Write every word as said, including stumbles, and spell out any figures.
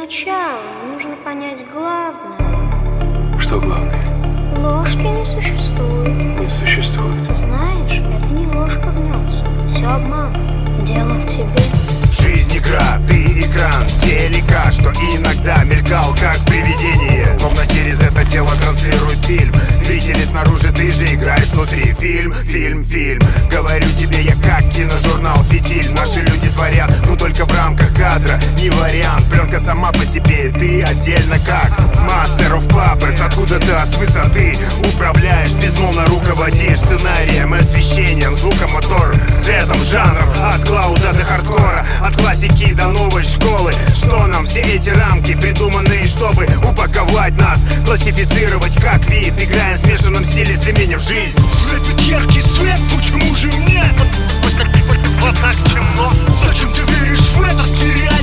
начало, нужно понять главное. Что главное? Ложки не существует. Не существует. Знаешь, это не ложка гнется, все обман, дело в тебе. Жизнь игра, ты экран телека, что иногда мелькал как привидение, словно через это тело транслирует фильм. Зрители снаружи, ты же играешь внутри. Фильм, фильм, фильм. Говорю тебе, я как киножурнал «Фитиль». Наши люди творят, но только в рамках кадра. Не вариант, пленка сама по себе, ты отдельно как Master of Puppets. Откуда-то с высоты управляешь, безмолвно руководишь сценарием и освещением, звуком, мотор, цветом, жанром. От клауда до хардкора, от классики до новой школы. Что нам все эти рамки, придуманные, чтобы упаковать нас, классифицировать как вид? Играем в смешанном стиле с именем жизнь. Слепит яркий свет, почему же мне в глазах темно? Зачем ты веришь в этот нереальный